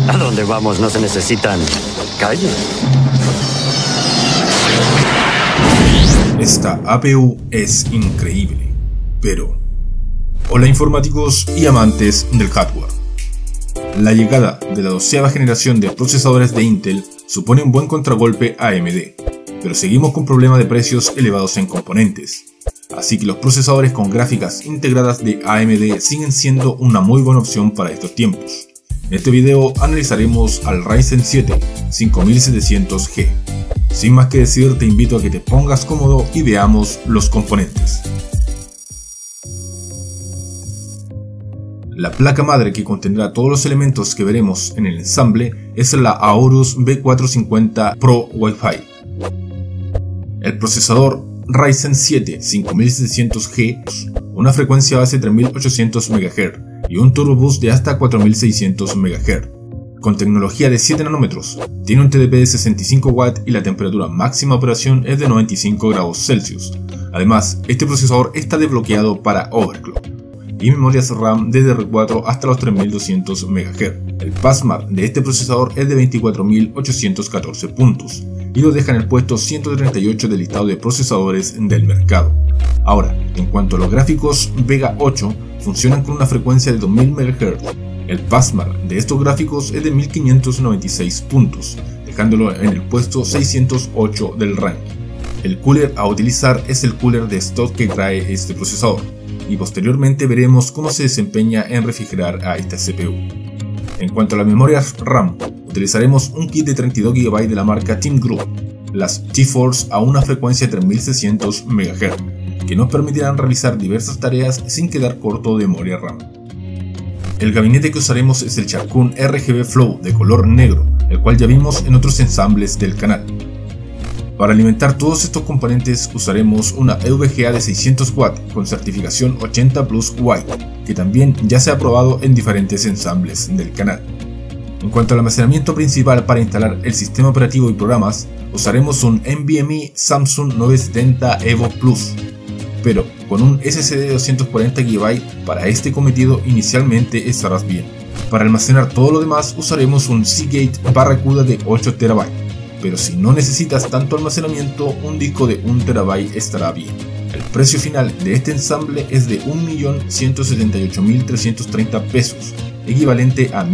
A donde vamos no se necesitan calles. Esta APU es increíble, pero... Hola informáticos y amantes del hardware. La llegada de la 12ª generación de procesadores de Intel supone un buen contragolpe a AMD, pero seguimos con problemas de precios elevados en componentes. Así que los procesadores con gráficas integradas de AMD siguen siendo una muy buena opción para estos tiempos. En este video analizaremos al Ryzen 7 5700G. Sin más que decir, te invito a que te pongas cómodo y veamos los componentes. La placa madre que contendrá todos los elementos que veremos en el ensamble es la Aorus B450 Pro Wi-Fi. El procesador Ryzen 7 5700G, una frecuencia base 3800 MHz y un turbo boost de hasta 4600 MHz. Con tecnología de 7 nanómetros, tiene un TDP de 65 watts y la temperatura máxima de operación es de 95 grados Celsius. Además, este procesador está desbloqueado para overclock y memorias RAM DDR4 hasta los 3200 MHz. El passmark de este procesador es de 24.814 puntos y lo deja en el puesto 138 del listado de procesadores del mercado. Ahora, en cuanto a los gráficos Vega 8, funcionan con una frecuencia de 2000 MHz. El passmark de estos gráficos es de 1596 puntos, dejándolo en el puesto 608 del ranking. El cooler a utilizar es el cooler de stock que trae este procesador, y posteriormente veremos cómo se desempeña en refrigerar a esta CPU. En cuanto a la memoria RAM, utilizaremos un kit de 32 GB de la marca Team Group, las GeForce a una frecuencia de 3600 MHz, que nos permitirán realizar diversas tareas sin quedar corto de memoria RAM. El gabinete que usaremos es el Charcoon RGB Flow de color negro, el cual ya vimos en otros ensambles del canal. Para alimentar todos estos componentes usaremos una EVGA de 600 watts con certificación 80 Plus White, que también ya se ha probado en diferentes ensambles del canal. En cuanto al almacenamiento principal para instalar el sistema operativo y programas, usaremos un NVMe Samsung 970 Evo Plus, pero con un SSD de 240 GB para este cometido inicialmente estarás bien. Para almacenar todo lo demás usaremos un Seagate Barracuda de 8 TB, pero si no necesitas tanto almacenamiento, un disco de 1 TB estará bien. El precio final de este ensamble es de 1.178.330 pesos, equivalente a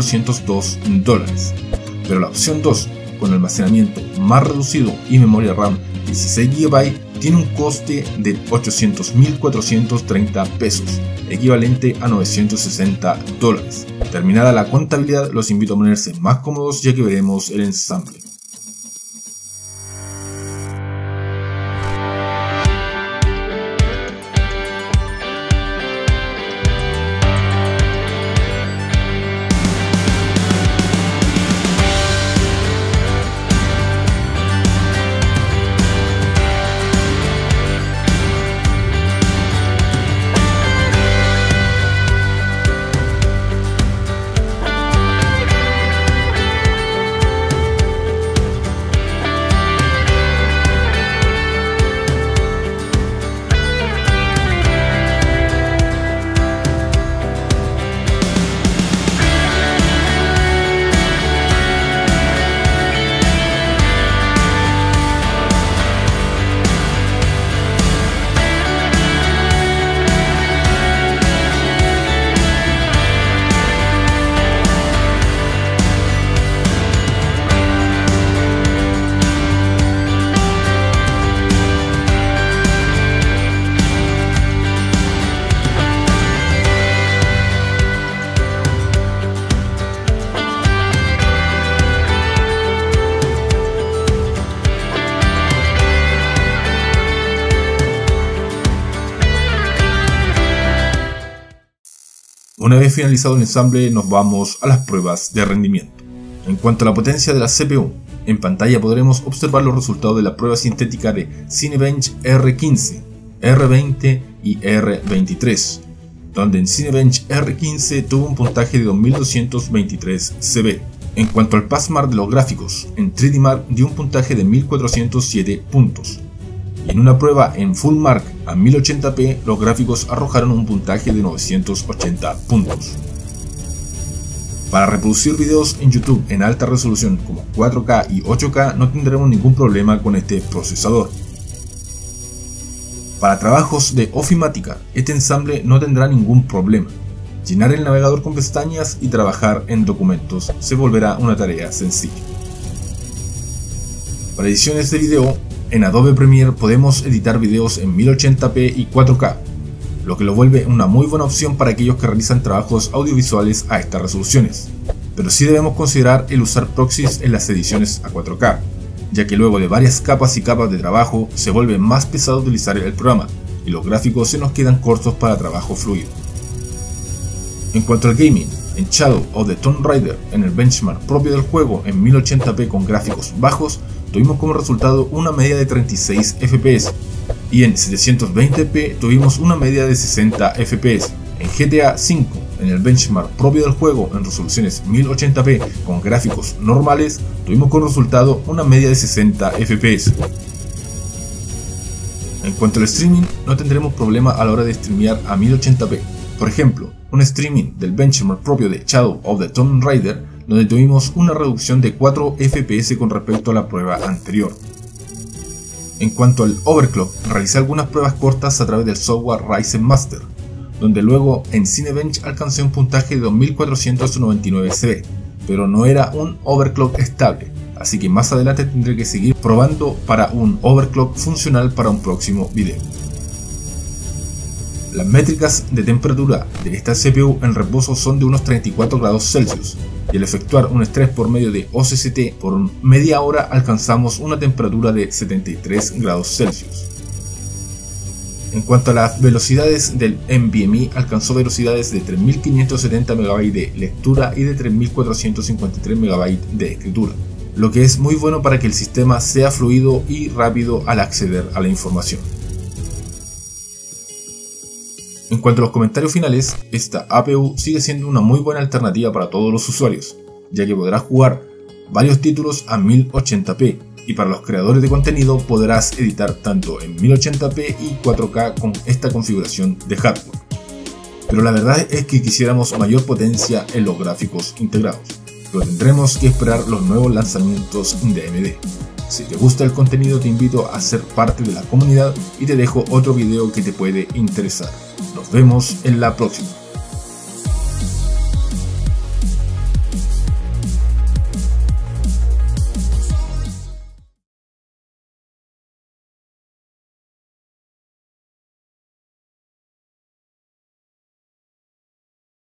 $1.402, pero la opción 2, con almacenamiento más reducido y memoria RAM 16 GB, tiene un coste de 800.430 pesos, equivalente a $960. Terminada la contabilidad, los invito a ponerse más cómodos ya que veremos el ensamble. Una vez finalizado el ensamble, nos vamos a las pruebas de rendimiento. En cuanto a la potencia de la CPU, en pantalla podremos observar los resultados de la prueba sintética de Cinebench R15, R20 y R23, donde en Cinebench R15 tuvo un puntaje de 2223 CB. En cuanto al passmark de los gráficos, en 3D Mark dio un puntaje de 1407 puntos. Y en una prueba en Full Mark a 1080p, los gráficos arrojaron un puntaje de 980 puntos. Para reproducir videos en YouTube en alta resolución como 4K y 8K no tendremos ningún problema con este procesador. Para trabajos de ofimática, este ensamble no tendrá ningún problema. Llenar el navegador con pestañas y trabajar en documentos se volverá una tarea sencilla. Para ediciones de video, en Adobe Premiere podemos editar videos en 1080p y 4K, lo que lo vuelve una muy buena opción para aquellos que realizan trabajos audiovisuales a estas resoluciones. Pero sí debemos considerar el usar proxies en las ediciones a 4K, ya que luego de varias capas y capas de trabajo se vuelve más pesado utilizar el programa, y los gráficos se nos quedan cortos para trabajo fluido. En cuanto al gaming, en Shadow of the Tomb Raider, en el benchmark propio del juego en 1080p con gráficos bajos, tuvimos como resultado una media de 36 FPS, y en 720p tuvimos una media de 60 FPS. En GTA V, en el benchmark propio del juego en resoluciones 1080p con gráficos normales, tuvimos como resultado una media de 60 FPS. En cuanto al streaming, no tendremos problema a la hora de streamear a 1080p. Por ejemplo, un streaming del benchmark propio de Shadow of the Tomb Raider, donde tuvimos una reducción de 4 FPS con respecto a la prueba anterior. En cuanto al overclock, realicé algunas pruebas cortas a través del software Ryzen Master, donde luego en Cinebench alcancé un puntaje de 2499 CV, pero no era un overclock estable, así que más adelante tendré que seguir probando para un overclock funcional para un próximo video. Las métricas de temperatura de esta CPU en reposo son de unos 34 grados Celsius, y al efectuar un estrés por medio de OCCT por media hora alcanzamos una temperatura de 73 grados Celsius. En cuanto a las velocidades del NVMe, alcanzó velocidades de 3570 MB de lectura y de 3453 MB de escritura, lo que es muy bueno para que el sistema sea fluido y rápido al acceder a la información. En cuanto a los comentarios finales, esta APU sigue siendo una muy buena alternativa para todos los usuarios, ya que podrás jugar varios títulos a 1080p, y para los creadores de contenido podrás editar tanto en 1080p y 4K con esta configuración de hardware. Pero la verdad es que quisiéramos mayor potencia en los gráficos integrados, pero tendremos que esperar los nuevos lanzamientos de AMD. Si te gusta el contenido te invito a ser parte de la comunidad y te dejo otro video que te puede interesar. Nos vemos en la próxima.